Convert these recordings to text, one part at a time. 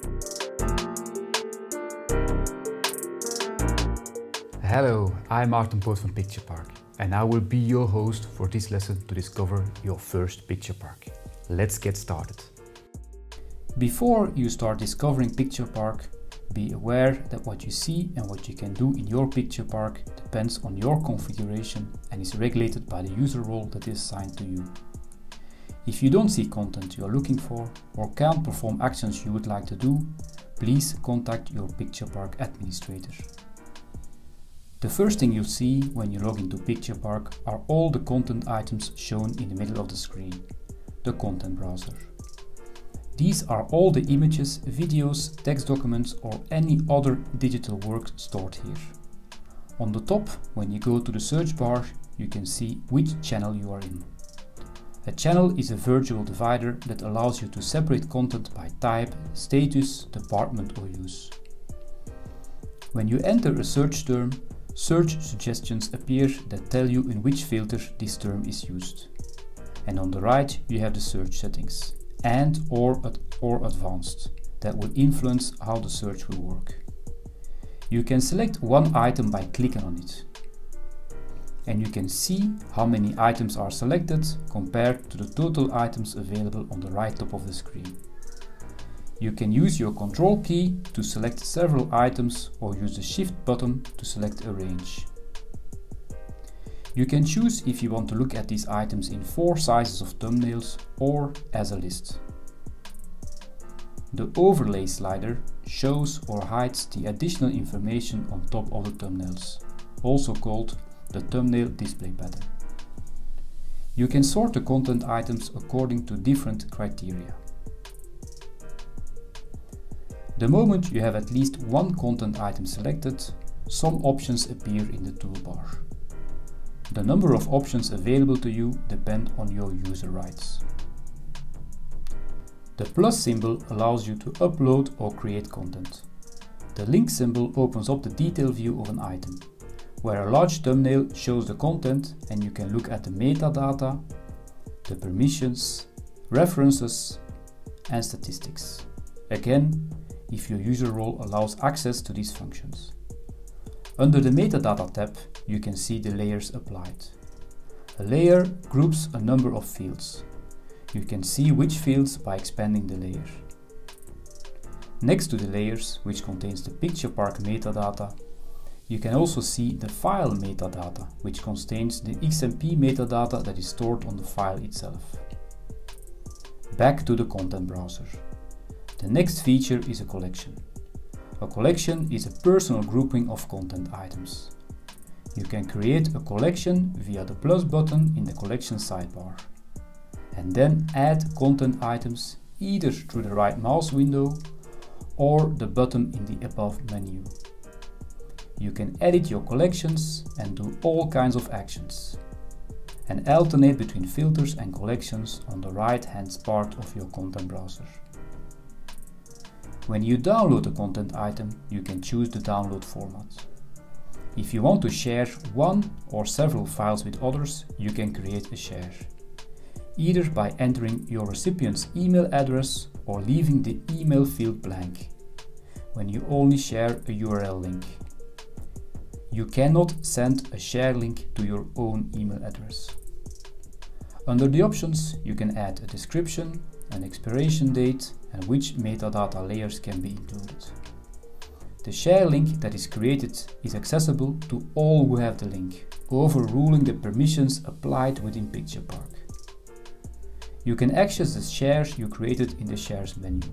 Hello, I'm Maarten Poot from Picturepark, and I will be your host for this lesson to discover your first Picturepark. Let's get started. Before you start discovering Picturepark, be aware that what you see and what you can do in your Picturepark depends on your configuration and is regulated by the user role that is assigned to you. If you don't see content you are looking for or can't perform actions you would like to do, please contact your Picturepark administrator. The first thing you'll see when you log into Picturepark are all the content items shown in the middle of the screen, the content browser. These are all the images, videos, text documents or any other digital work stored here. On the top, when you go to the search bar, you can see which channel you are in. A channel is a virtual divider that allows you to separate content by type, status, department or use. When you enter a search term, search suggestions appear that tell you in which filter this term is used. And on the right you have the search settings and or advanced that will influence how the search will work. You can select one item by clicking on it. And you can see how many items are selected compared to the total items available on the right top of the screen. You can use your control key to select several items or use the shift button to select a range. You can choose if you want to look at these items in 4 sizes of thumbnails or as a list. The overlay slider shows or hides the additional information on top of the thumbnails, also called the thumbnail display pattern. You can sort the content items according to different criteria. The moment you have at least one content item selected, some options appear in the toolbar. The number of options available to you depend on your user rights. The plus symbol allows you to upload or create content. The link symbol opens up the detail view of an item, where a large thumbnail shows the content and you can look at the metadata, the permissions, references and statistics. Again, if your user role allows access to these functions. Under the Metadata tab, you can see the layers applied. A layer groups a number of fields. You can see which fields by expanding the layer. Next to the layers, which contains the Picturepark metadata, you can also see the file metadata, which contains the XMP metadata that is stored on the file itself. Back to the content browser. The next feature is a collection. A collection is a personal grouping of content items. You can create a collection via the plus button in the collection sidebar, and then add content items either through the right mouse window or the button in the above menu. You can edit your collections and do all kinds of actions, and alternate between filters and collections on the right hand part of your content browser. When you download a content item, you can choose the download format. If you want to share one or several files with others, you can create a share, either by entering your recipient's email address or leaving the email field blank, when you only share a URL link. You cannot send a share link to your own email address. Under the options, you can add a description, an expiration date, and which metadata layers can be included. The share link that is created is accessible to all who have the link, overruling the permissions applied within Picturepark. You can access the shares you created in the Shares menu.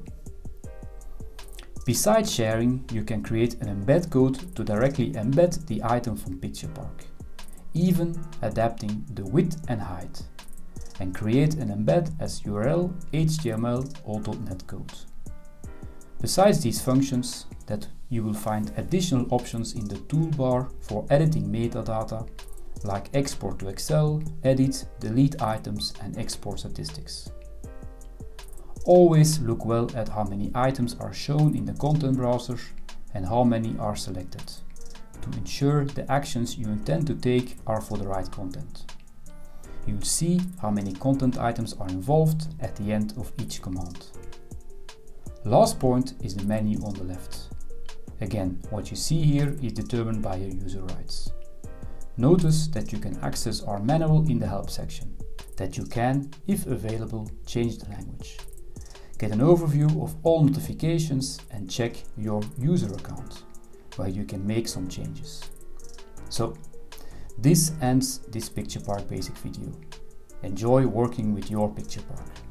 Besides sharing, you can create an embed code to directly embed the item from Picturepark, even adapting the width and height, and create an embed as URL, HTML or .NET code. Besides these functions, that you will find additional options in the toolbar for editing metadata, like export to Excel, edit, delete items and export statistics. Always look well at how many items are shown in the content browser and how many are selected, to ensure the actions you intend to take are for the right content. You'll see how many content items are involved at the end of each command. Last point is the menu on the left. Again, what you see here is determined by your user rights. Notice that you can access our manual in the help section, that you can, if available, change the language. Get an overview of all notifications and check your user account, where you can make some changes. So, this ends this PicturePark basic video. Enjoy working with your PicturePark.